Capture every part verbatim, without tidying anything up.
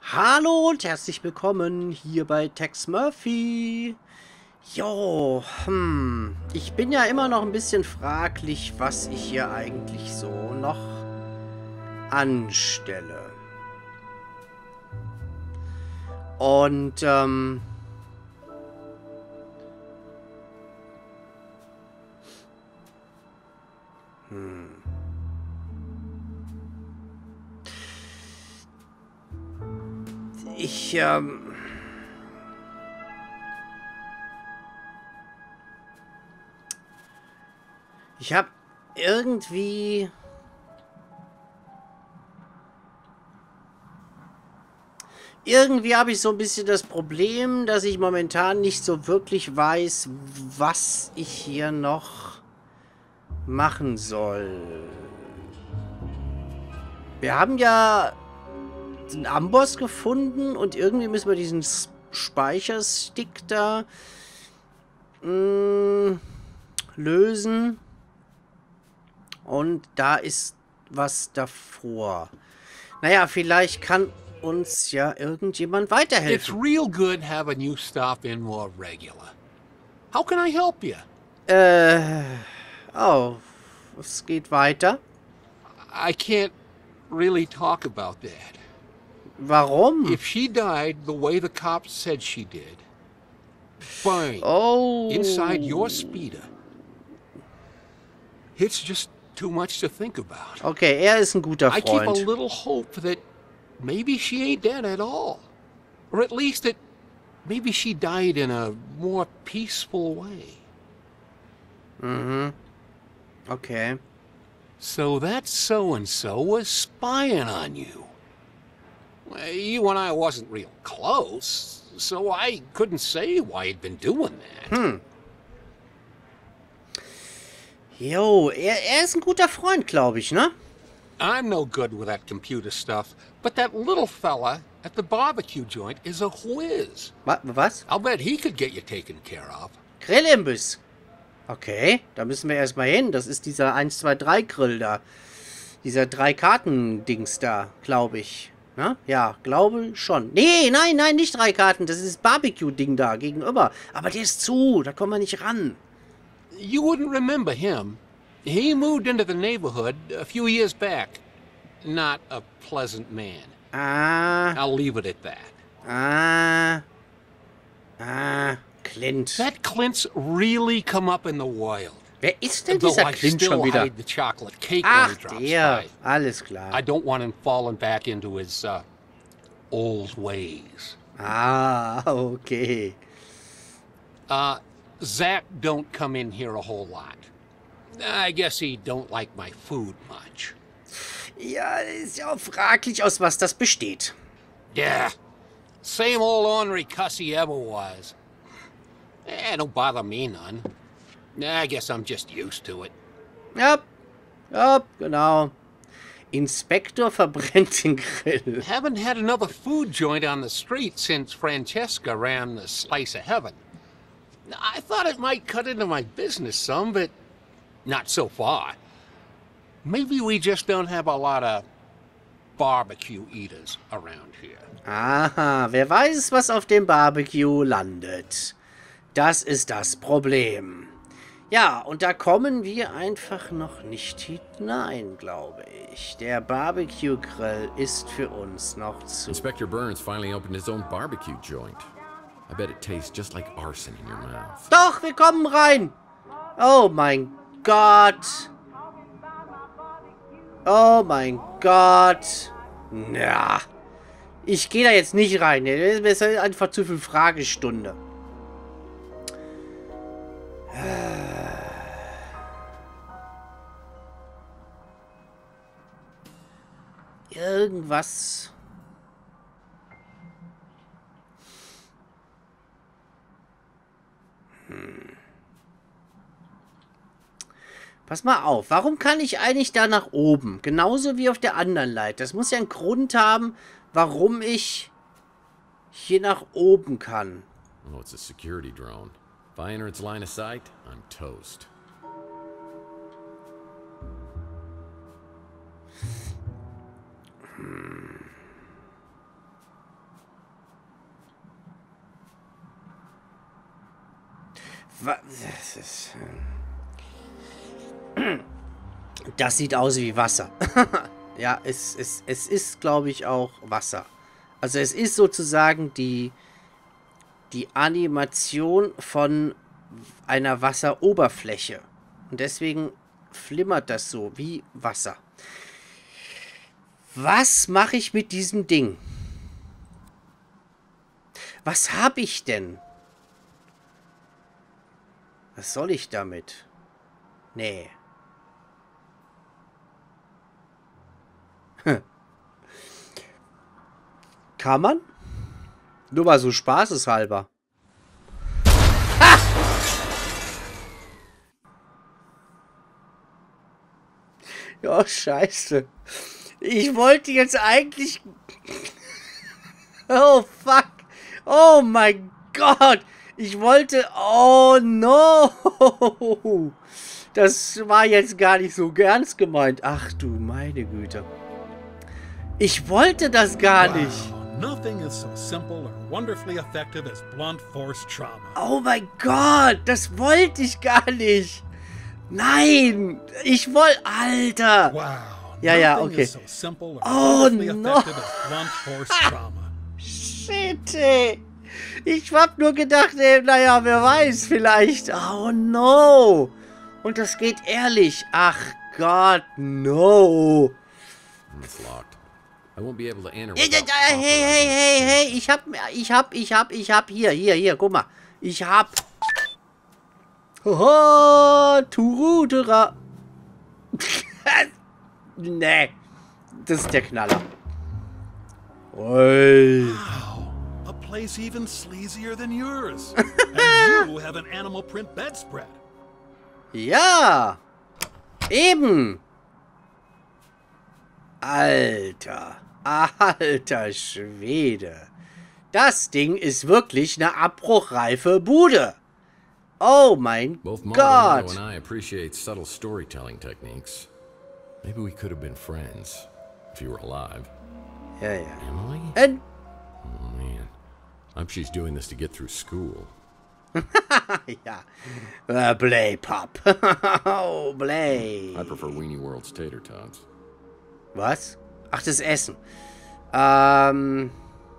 Hallo und herzlich willkommen hier bei Tex Murphy. Jo, hm, ich bin ja immer noch ein bisschen fraglich, was ich hier eigentlich so noch anstelle. Und, ähm... Hm. Ich, ähm... Ich habe irgendwie... Irgendwie habe ich so ein bisschen das Problem, dass ich momentan nicht so wirklich weiß, was ich hier noch machen soll. Wir haben ja den Amboss gefunden und irgendwie müssen wir diesen Speicherstick da mh, lösen. Und da ist was davor. Naja, vielleicht kann uns ja irgendjemand It's weiterhelfen. real good having you stop in more regular. How can I help you? Äh, oh, es geht weiter. I can't really talk about that. Warum? If she died the way the cops said she did, burned Oh. inside your speeder, it's just too much to think about. Okay, er ist ein guter I keep a Freund. little hope that maybe she ain't dead at all. Or at least that maybe she died in a more peaceful way. Mhm. Okay. So that so-and-so was spying on you. Well, you and I wasn't real close, so I couldn't say why he'd been doing that. Hm. Jo, er, er ist ein guter Freund, glaube ich, ne? I'm no good with that computer stuff, but that little fella at the barbecue joint is a whiz. Wa was? I'll bet he could get you taken care of. Grillimbiss. Okay, da müssen wir erstmal hin. Das ist dieser eins zwei drei Grill da. Dieser Drei-Karten-Dings da, glaube ich. Ne? Ja, glaube schon. Nee, nein, nein, nicht drei Karten. Das ist das Barbecue-Ding da gegenüber. Aber der ist zu, da kommen wir nicht ran. You wouldn't remember him. He moved into the neighborhood a few years back. Not a pleasant man. Ah, I'll leave it at that. ah, ah, Clint. That Clint's really come up in the wild. Wer ist denn Though dieser I Clint still schon wieder? hide the chocolate cake when Ach, he drops der. by. Alles klar. I don't want him falling back into his uh, old ways. Ah, okay. Uh, Zach don't come in here a whole lot. I guess he don't like my food much. Ja, ist ja auch fraglich, aus was das besteht. Yeah, same old ornery cuss he ever was. Eh, don't bother me none. I guess I'm just used to it. Ja, ja, genau. Inspektor verbrennt den Grill. Haven't had another food joint on the street since Francesca ran the Slice of Heaven. I thought it might cut into my business some, but not so far. Maybe we just don't have a lot of barbecue eaters around here. Aha, wer weiß, was auf dem Barbecue landet. Das ist das Problem. Ja, und da kommen wir einfach noch nicht hinein, glaube ich. Der Barbecue-Grill ist für uns noch zu. Inspector Burns finally opened his own barbecue joint. I bet it tastes just like arson in your mouth. Doch, wir kommen rein. Oh mein Gott. Oh mein Gott. Na. Ich gehe da jetzt nicht rein. Das ist einfach zu viel Fragestunde. Irgendwas. Hm. Pass mal auf. Warum kann ich eigentlich da nach oben? Genauso wie auf der anderen Leiter. Das muss ja einen Grund haben, warum ich hier nach oben kann. Oh, it's a security drone. If I enter its line of sight, I'm toast. Hm. Das ist... Das sieht aus wie Wasser. Ja, es, es, es ist, glaube ich, auch Wasser. Also es ist sozusagen die, die Animation von einer Wasseroberfläche. Und deswegen flimmert das so wie Wasser. Was mache ich mit diesem Ding? Was habe ich denn? Was soll ich damit? Nee. Hm. Kann man? Nur mal so spaßeshalber. Ha! Ja, scheiße. Ich wollte jetzt eigentlich... Oh, fuck. Oh mein Gott. Ich wollte... Oh, no. Das war jetzt gar nicht so ernst gemeint. Ach du meine Güte. Ich wollte das gar nicht. Nothing is so simple or wonderfully effective as blunt force trauma. Oh mein Gott, das wollte ich gar nicht. Nein, ich wollte... Alter. Wow. Ja, ja, okay. So simple or oh, wonderfully no. effective as blunt force trauma. Shit, ey. Ich hab nur gedacht, ey, naja, wer weiß, vielleicht. Oh, no. Und das geht ehrlich. Ach Gott, no. It's locked. I won't be able to enter. Ja, ja, ja, hey, hey, hey, hey, ich hab, ich hab, ich hab, ich hab, hier, hier, hier, guck mal. Ich hab. Hoho, Turutera. Nee, das ist der Knaller. Oi. Wow. A place even sleazier than yours. And you have an animal print bedspread. Ja. Eben. Alter. Alter Schwede. Das Ding ist wirklich eine abbruchreife Bude. Oh mein Both Gott. Maldonado and I appreciate subtle storytelling techniques. Maybe we could have been friends if you were alive. Ja, ja. Emily? Und Oh man. I hope she's doing this to get through school. ja. Äh, Blay Pop. Oh, Blay. I prefer Weenie World's tater tots. Was? Ach, das Essen. Ähm.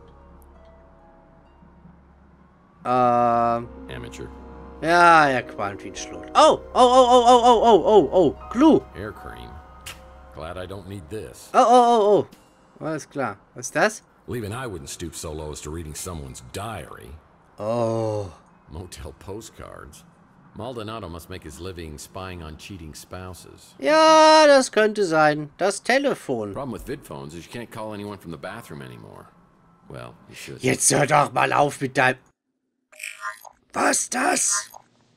Ähm. Amateur. Ja, ja, qualmt wie ein Schlot. Oh, oh, oh, oh, oh, oh, oh, oh, oh, Clou. Hair cream. Glad I don't need this. Oh, oh, oh, oh. Alles klar. Was ist das? Well, even I wouldn't stoop so low as to reading someone's diary. Oh. Motel postcards. Maldonado must make his living spying on cheating spouses. Ja, das könnte sein. Das Telefon. Problem with vid phones is you can't call anyone from the bathroom anymore. Well, you should. Jetzt hör doch mal auf mit deinem... Was das?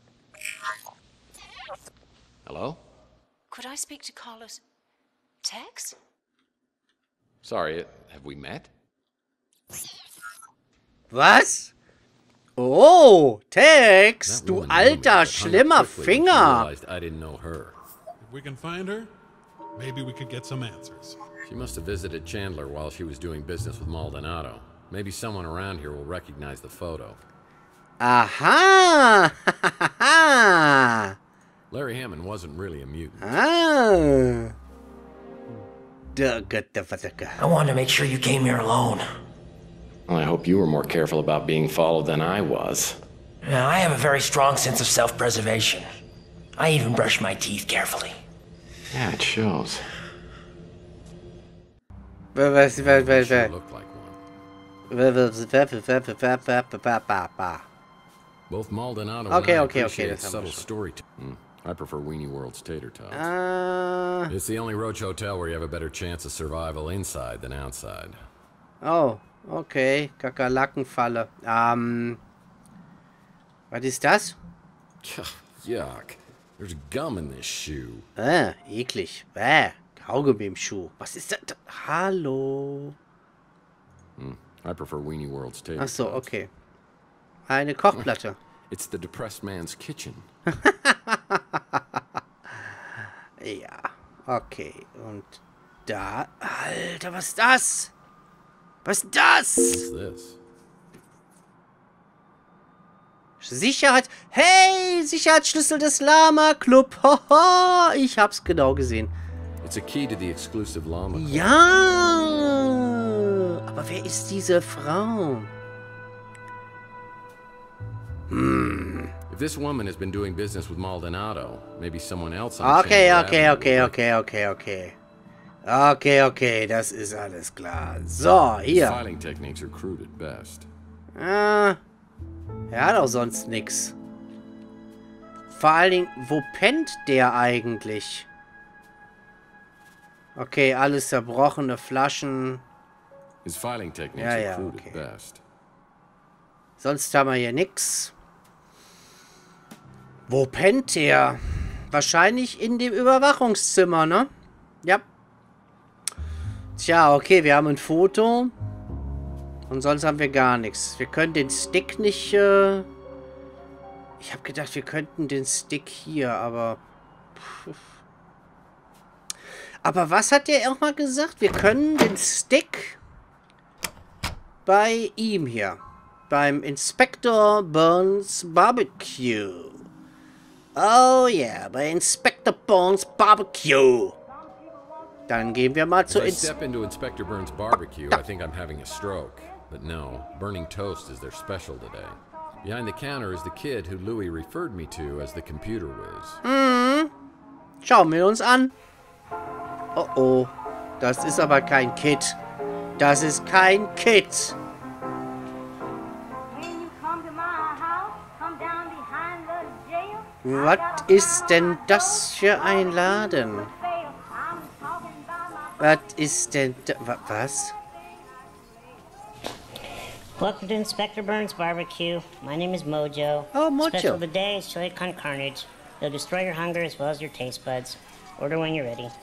Hello? Could I speak to Carlos? Tex? Sorry, have we met? Was? Oh, Tex, That du woman alter, named her hung schlimmer quickly when she Finger. realized I didn't know her. If we can find her, maybe we could get some answers. She must have visited Chandler while she was doing business with Maldonado. Maybe someone around here will recognize the photo. Aha. Larry Hammond wasn't really a mutant. Ah. I wanted to make sure you came here alone. Well, I hope you were more careful about being followed than I was. Now, I have a very strong sense of self-preservation. I even brush my teeth carefully. Yeah, it shows. Was, was, was, Sure was, looked like one. Both Maldonado Okay, and I okay, okay, appreciate das haben wir subtle schon. story. Mm, I prefer Weenie World's tater tots. Ah. It's the only roach hotel where you have a better chance of survival inside than outside. Oh, okay. Kakerlakenfalle. Ähm. Was ist das? Yuck. There's gum in this shoe. Ah, eklig. Bäh. Kaugummi im Schuh. Was ist das? Hallo. Mm, I prefer Weenie World's tater Ach so, tots. okay. Eine Kochplatte. It's the depressed man's kitchen. Ja, okay. Und da... Alter, was ist das? Was ist das? What's this? Sicherheit... Hey, Sicherheitsschlüssel des Lama Club. Haha, ich hab's genau gesehen. It's a key to the exclusive llama club. Ja. Aber wer ist diese Frau? Hm. If this woman has been doing business with Maldonado, maybe someone else on Okay, Chamber okay, Avenue okay, will- okay, okay, okay. Okay, okay, das ist alles klar. So, His hier. filing techniques are crude at best. Ah, er hat auch sonst nix. Vor allen Dingen, wo pennt der eigentlich? Okay, alles zerbrochene Flaschen. His filing techniques Ja, are ja, crude okay. at best. Sonst haben wir hier nix. Wo pennt der? Wahrscheinlich in dem Überwachungszimmer, ne? Ja. Tja, okay, wir haben ein Foto. Und sonst haben wir gar nichts. Wir können den Stick nicht... Äh ich habe gedacht, wir könnten den Stick hier, aber... Aber was hat der auch mal gesagt? Wir können den Stick bei ihm hier. Beim Inspector Burns Barbecue. Oh yeah, bei Inspector Burns Barbecue. Dann gehen wir mal zu As I Ins... step into Inspector Burns' barbecue, I think I'm having a stroke. But no, burning toast is their special today. Behind the counter is the kid who Louis referred me to as the computer whiz. Mhm. Schauen wir uns an. Oh oh. Das ist aber kein Kid. Das ist kein Kid. Was ist denn das für ein Laden? Was ist denn da? Wa- Was? Welcome to Inspector Burns Barbecue. My name is Mojo. Oh, Mojo. Special of the day is chili con carnage. It'll destroy your hunger as well as your taste buds. Order when you're ready.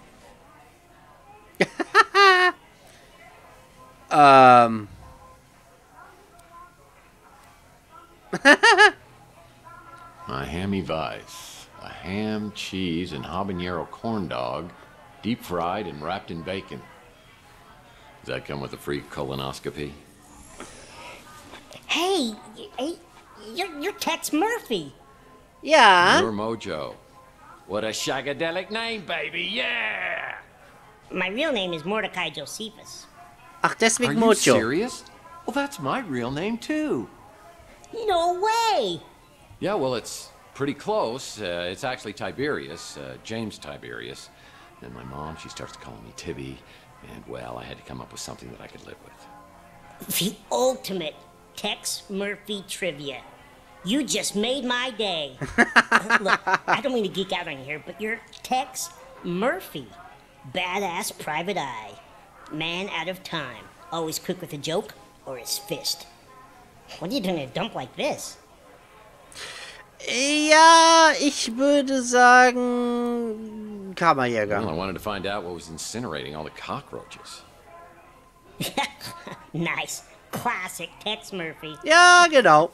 Ähm. A hammy vice, a ham, cheese, and habanero corn dog, deep fried and wrapped in bacon. Does that come with a free colonoscopy? Hey, y- hey, you're, you're Tex Murphy. Ja. You're Mojo. What a shagadelic name, baby, yeah! My real name is Mordecai Josephus. Ach, deswegen Are you Mojo. serious? Well, that's my real name, too. No way! Yeah, well, it's pretty close. Uh, it's actually Tiberius, uh, James Tiberius. And my mom, she starts calling me Tibby. And, well, I had to come up with something that I could live with. The ultimate Tex Murphy trivia. You just made my day. Uh, Look, I don't mean to geek out on you here, but you're Tex Murphy. Badass private eye. Man out of time. Always quick with a joke or his fist. What are you doing in a dump like this? Ja, ich würde sagen... Kammerjäger. Well, I wanted to find out what was incinerating all the cockroaches. Nice. Classic Tex Murphy. Ja, genau.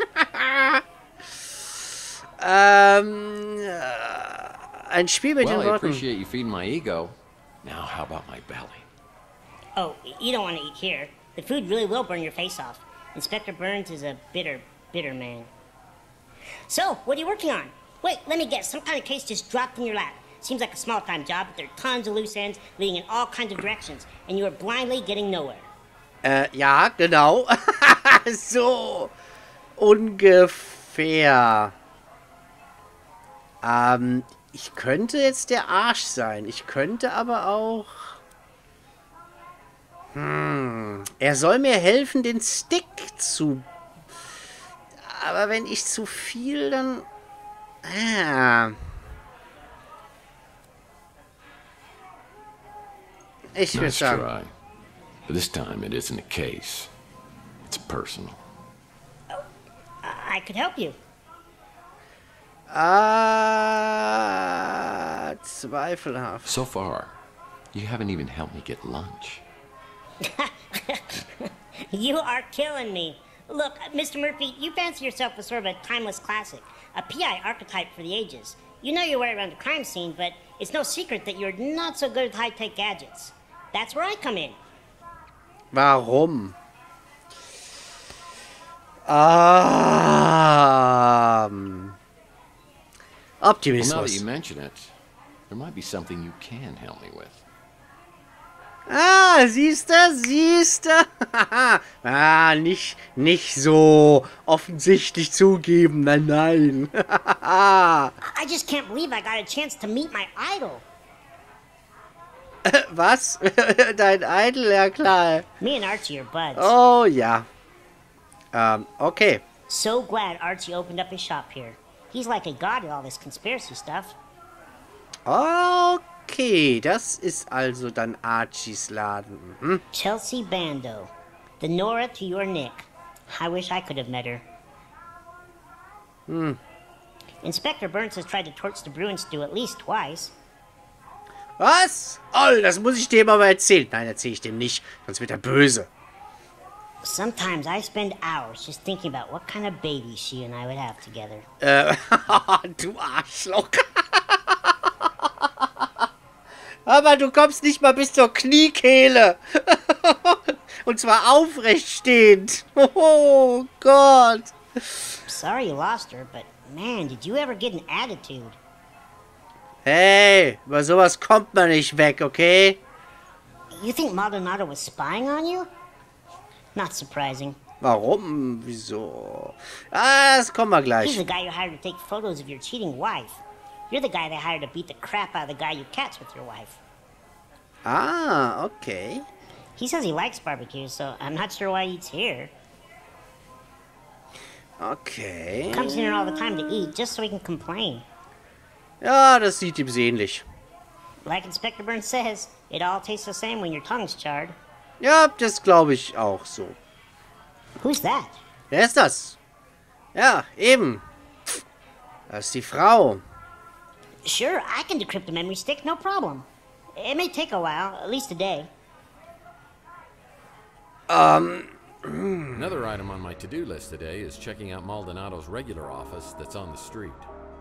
ähm, äh, ein Spiel mit Well, den I Worten. appreciate you feeding my ego. Now, how about my belly? Oh, you don't want to eat here. The food really will burn your face off. Inspector Burns is a bitter, bitter man. So, what are you working on? Wait, let me guess. Some kind of case just dropped in your lap. Seems like a small-time job, but there are tons of loose ends leading in all kinds of directions, and you are blindly getting nowhere. Äh, ja, genau. So ungefähr. Ähm, ich könnte jetzt der Arsch sein. Ich könnte aber auch... Hm. Er soll mir helfen, den Stick zu... Aber wenn ich zu viel, dann... Ah. Ich würde Nice sagen... try. But this time it isn't a case. It's personal. I could help you. Ah, zweifelhaft. So far, you haven't even helped me get lunch. You are killing me. Look, Mister Murphy, you fancy yourself as sort of a timeless classic, a P I archetype for the ages. You know your way around the crime scene, but it's no secret that you're not so good at high-tech gadgets. That's where I come in. Warum? Ähm. Well, now that Optimismus. you mention it, there might be something you can help me with. Ah, siehste, siehste. Ah, nicht, nicht so offensichtlich zugeben. Nein, nein. I just can't believe I got a chance to meet my idol. Was? Dein Idol? Ja, klar. Me and Archie are buds. Oh, ja. Ähm, okay. So glad Archie opened up his shop here. He's like a god at all this conspiracy stuff. Okay, das ist also dann Archies Laden. Mhm. Chelsea Bando. The Nora to your Nick. I wish I could have met her. Hm. Inspector Burns has tried to torch the Bruin stew at least twice. Was? Oh, das muss ich dem aber erzählen. Nein, erzähle ich dem nicht, sonst wird er böse. Sometimes I spend hours just thinking about what kind of baby she and I would have together. Äh, du Arschloch. Aber du kommst nicht mal bis zur Kniekehle. Und zwar aufrecht stehend. Oh Gott. Sorry you lost her, but man, did you ever get an attitude? Hey, über sowas kommt man nicht weg, okay? You think Maldonado was spying on you? Not surprising. Warum? Wieso? Ah, das kommen wir He's gleich. the guy you hired to take photos of your cheating wife. You're the guy they hired to beat the crap out of the guy you catch with your wife. Ah, okay. He says he likes barbecue, so I'm not sure why he eats here. Okay. Comes in here all the time to eat, just so he can complain. Ja, das sieht ihm ähnlich. Like Inspector Burns says, it all tastes the same when your tongue's charred. Ja, das glaube ich auch so. Who's that? Wer ist das? Ja, eben. Das ist die Frau. Sure, I can decrypt a memory stick, no problem. It may take a while, at least a day. Ähm. Another item on my to-do list today is checking out Maldonado's regular office that's on the street.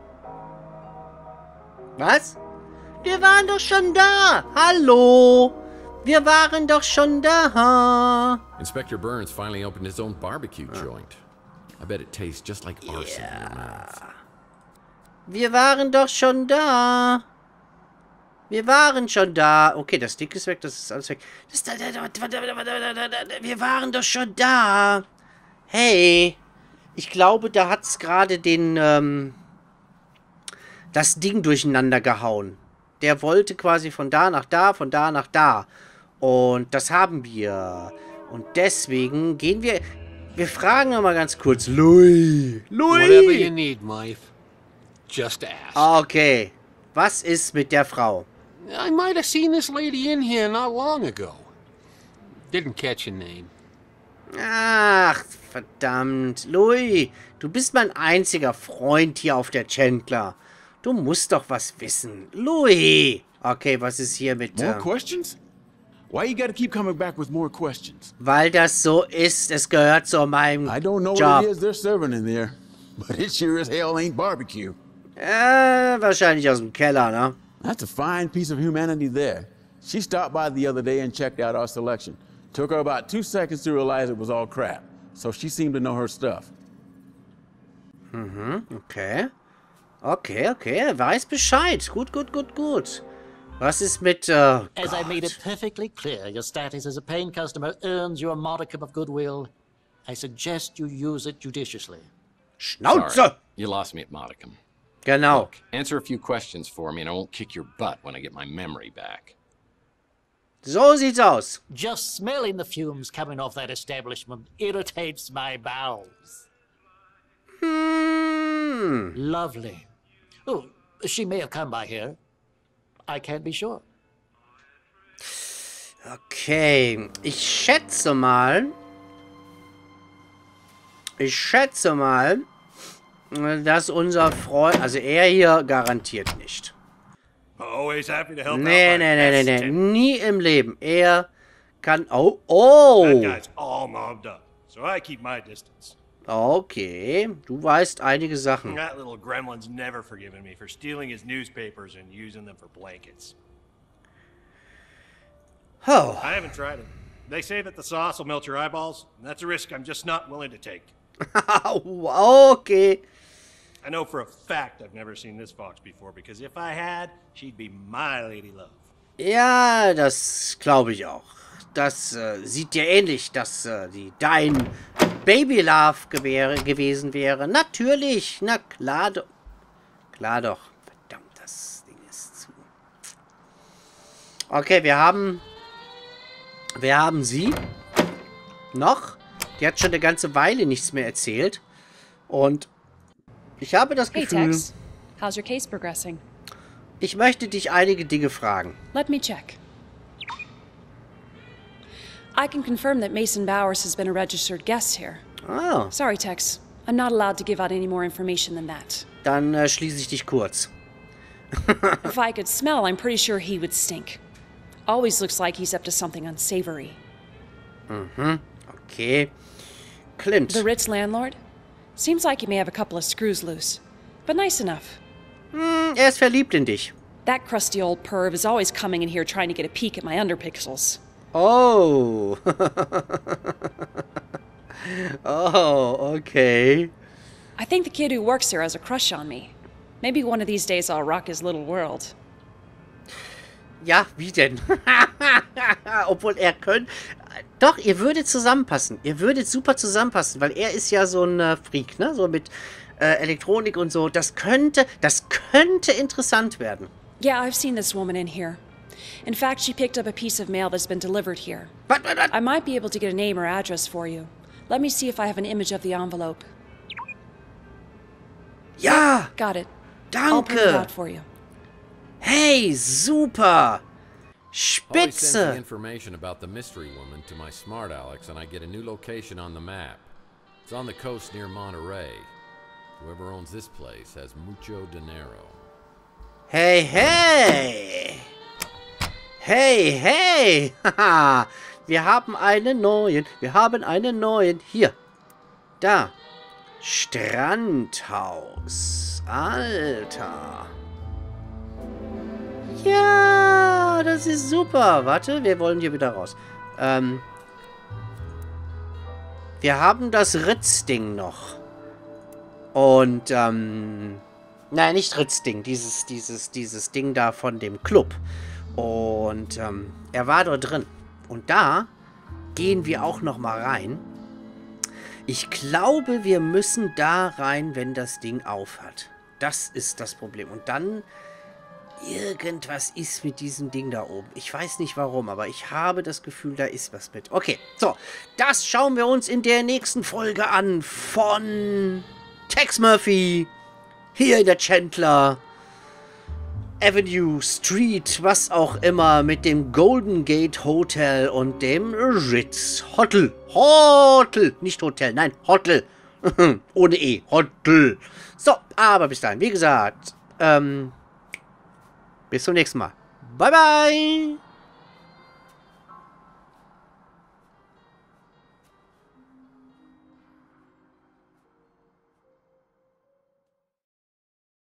Was? Wir waren doch schon da. Hallo. Wir waren doch schon da. Inspector Burns finally opened his own barbecue joint. I bet it tastes just like arson in your mouth. Wir waren doch schon da. Wir waren schon da. Okay, das Stick ist weg, das ist alles weg. Das, wir waren doch schon da. Hey. Ich glaube, da hat es gerade den, ähm, das Ding durcheinander gehauen. Der wollte quasi von da nach da, von da nach da. Und das haben wir. Und deswegen gehen wir... Wir fragen noch mal ganz kurz. Louis. Louis. Whatever you need, Mife. Just ask. Okay. Was ist mit der Frau? I might have seen this lady in here not long ago. Didn't catch your name. Ach, verdammt. Louis, du bist mein einziger Freund hier auf der Chandler. Du musst doch was wissen. Louis. Okay, was ist hier mit... More Äh, questions? Why you gotta keep coming back with more questions? weil das so ist. Es gehört zu meinem I don't know Job. what it is they're serving in there, but it sure as hell ain't barbecue. Äh, wahrscheinlich aus dem Keller, ne? That's a fine piece of humanity there. She stopped by the other day and checked out our selection. Took her about two seconds to realize it was all crap, so she seemed to know her stuff. Mhm, okay. Okay, okay, er weiß Bescheid. Gut, gut, gut, gut. Was ist mit, äh, As I made Gott. it perfectly clear, your status as a paying customer earns you a modicum of goodwill. I suggest you use it judiciously. Schnauze! Sorry, you lost me at modicum. Genau. Look, answer a few questions for me and I won't kick your butt when I get my memory back. So sieht's aus. Just smelling the fumes coming off that establishment irritates my bowels. Hmm. Lovely. Oh, she may have come by here. I can't be sure. Okay, ich schätze mal... Ich schätze mal, dass unser Freund... Also er hier garantiert nicht. Always happy to help Nee, out nee, my nee, nee, best nee. tip. Nie im Leben. Er kann... Oh, oh! That guy's all mobbed up, so I keep my distance. Okay, du weißt einige Sachen. That little gremlin's never forgiven me for stealing his newspapers and using them for blankets. Oh. I haven't tried it. They say that the sauce will melt your eyeballs, and that's a risk I'm just not willing to take. Okay. I know for a fact I've never seen this fox before, because if I had, she'd be my lady love. Ja, das glaube ich auch. Das äh, sieht dir ähnlich, dass äh, die dein Baby Love gewäre, gewesen wäre. Natürlich, na klar doch. Klar doch. Verdammt, das Ding ist zu. Okay, wir haben... Wir haben sie. Noch. Die hat schon eine ganze Weile nichts mehr erzählt. Und ich habe das Gefühl... Hey Tex, how's your case progressing? Ich möchte dich einige Dinge fragen. Let me check. I can confirm that Mason Bowers has been a registered guest here. Oh. Sorry, Tex. I'm not allowed to give out any more information than that. Dann äh, schließe ich dich kurz. If I could smell, I'm pretty sure he would stink. Always looks like he's up to something unsavory. Mhm. Okay. Clint. The Ritz landlord? Seems like he may have a couple of screws loose. But nice enough. Hm, er ist verliebt in dich. That crusty old perv is always coming in here trying to get a peek at my underpixels. Oh. Oh, okay. I think the kid who works here has a crush on me. Maybe one of these days I'll rock his little world. Ja, wie denn? Obwohl er könnte... Doch, ihr würdet zusammenpassen. Ihr würdet super zusammenpassen, weil er ist ja so ein äh, Freak, ne? So mit äh, Elektronik und so. Das könnte, das könnte interessant werden. Yeah, I've seen this woman in here. In fact, she picked up a piece of mail that's been delivered here. What, what, what? I might be able to get a name or address for you. Let me see if I have an image of the envelope. Ja! Got it. I'll print it Danke! out for you. Hey, super! Always sends the Spitze! information about the mystery woman to my smart Alex, and I get a new location on the map. It's on the coast near Monterey. Whoever owns this place has mucho dinero. Hey, hey! Hey, hey! Haha! Wir haben einen neuen. Wir haben einen neuen. Hier. Da. Strandhaus. Alter. Ja, das ist super. Warte, wir wollen hier wieder raus. Ähm. Wir haben das Ritz-Ding noch. Und, ähm. Nein, nicht Ritz-Ding. Dieses, dieses, dieses Ding da von dem Club. Und, ähm, er war dort drin. Und da gehen wir auch noch mal rein. Ich glaube, wir müssen da rein, wenn das Ding aufhat. Das ist das Problem. Und dann... Irgendwas ist mit diesem Ding da oben. Ich weiß nicht warum, aber ich habe das Gefühl, da ist was mit. Okay, so. Das schauen wir uns in der nächsten Folge an von Tex Murphy. Hier in der Chandler Avenue Street, was auch immer, mit dem Golden Gate Hotel und dem Ritz Hotel. Hotel, nicht Hotel, nein, Hotel. Ohne E, Hotel. So, aber bis dahin, wie gesagt, ähm... bis zum nächsten Mal. Bye, bye.